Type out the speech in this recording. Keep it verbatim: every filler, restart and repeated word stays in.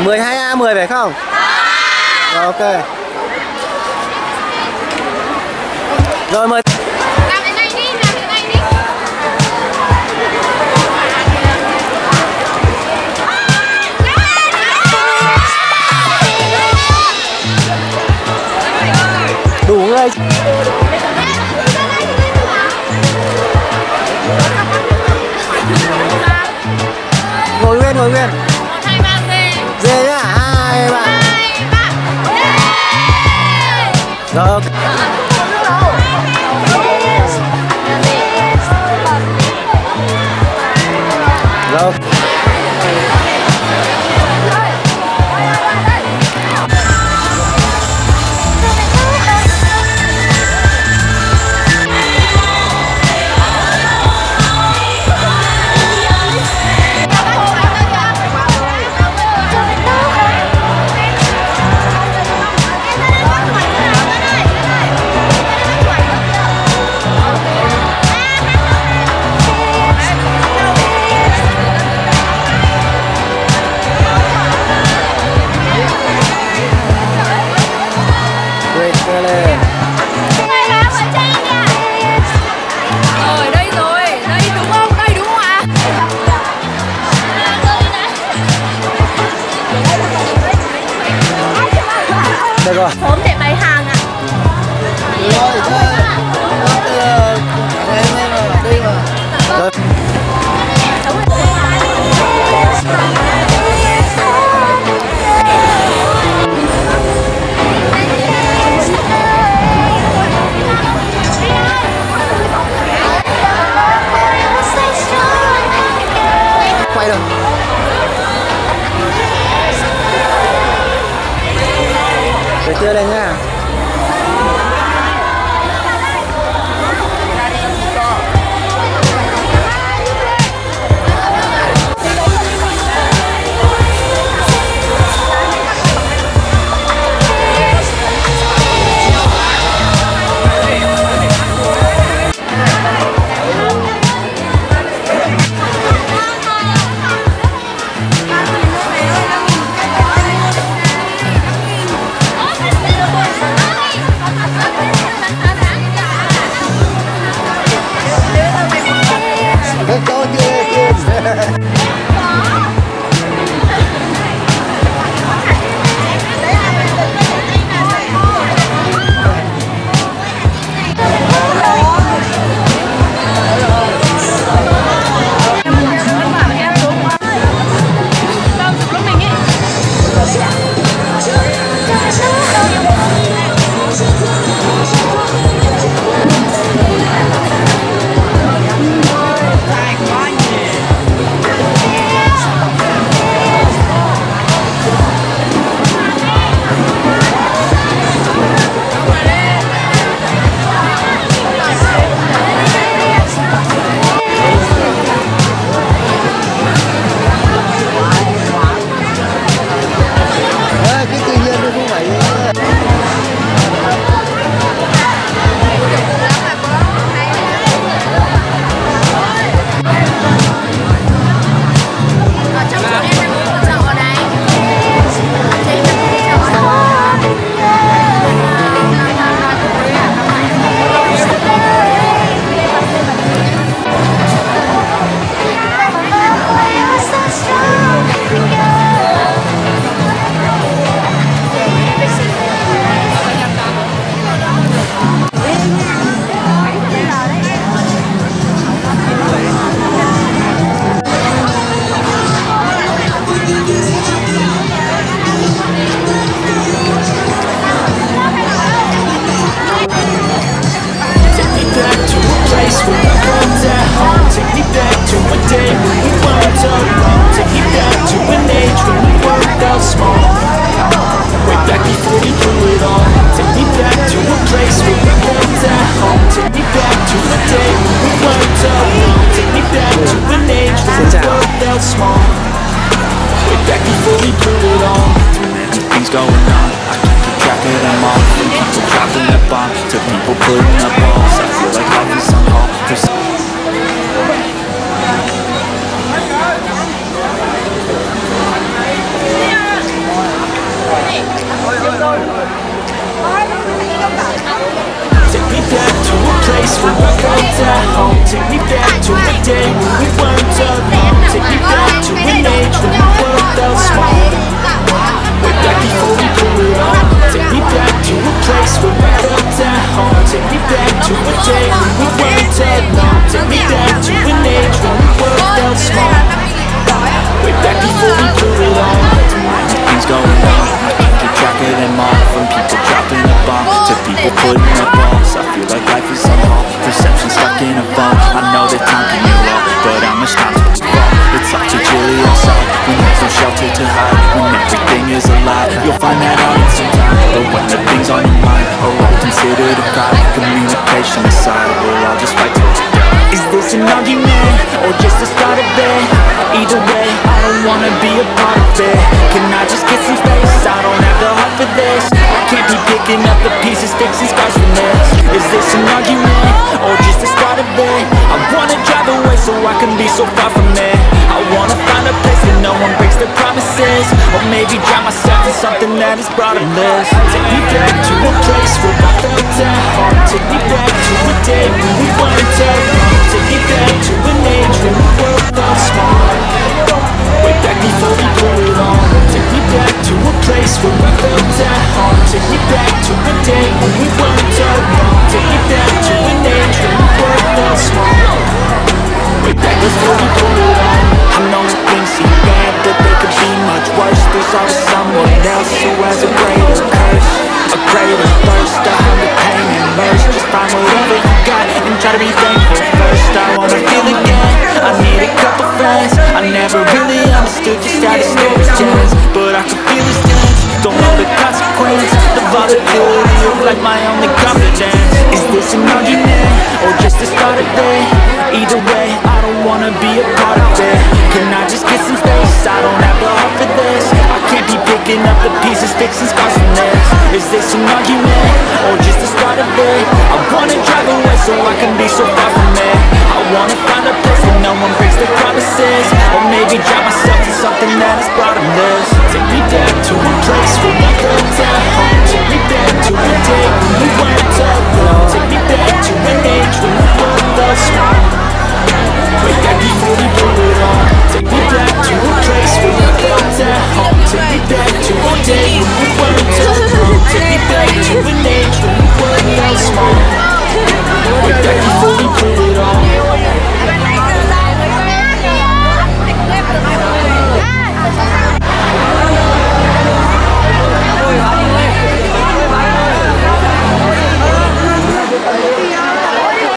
mười hai A mười phải không? Rồi, ok. Rồi mời. Làm cái này đi, làm cái này đi. Đủ người. Ngồi nguyên, ngồi nguyên. Một, hai, ba, dê. Dê nhá, hai, ba. Hai, ba. Rồi, ok. Rồi. Được rồi. Sớm để bày hàng ạ. Rồi. Quay được. Để tươi lên nha. no shelter to hide. When everything is a lie, you'll find that out in some time. But when the things on your mind are all considered a crime, communication aside, we'll all just fight till we die. Is this an argument, or just the start of it? Either way, I don't wanna be a part of it. Can I just get some space? I don't have the heart for this. I can't be picking up the pieces, fixing scars from this. Is this an argument, or just the start of it? I wanna drive away so I can be so far from it. I wanna find a place where no one breaks their promises, or maybe drown myself in something that is broader than this. Take me back to a place where I felt at home. Take me back to a day when we weren't alone. Take me back to an age when the world felt small. Way back before we put it on. Take me back to a place where I felt at home. Take me back to a day when we weren't alone. Take me back to an age when the world felt small. Way back before we put it on. I know that things seem bad, but they could be much worse. There's always someone else who has a greater curse, a greater thirst, a hunger, pain, and mercy. Just find whatever you got and try to be thankful first. I wanna feel again, I need a couple friends. I never really understood just how the story ends, but I can feel his dance. Don't know the consequence, the volatility of like my only confidence. Is this an argument, or just the start of it? Either way, I don't wanna be a part of it. Can I just get some space? I don't have the heart for this. I can't be picking up the pieces, fixing scars from this. Is this an argument, or just the start of it? I wanna drive away so I can be so far from it. I wanna find a place where no one breaks their promises, or maybe drown myself in something that is broader than this. Take me back to a place where I felt at home. Take me back to a day when we weren't alone. Take me back to an age when the world felt small. Way back before we put it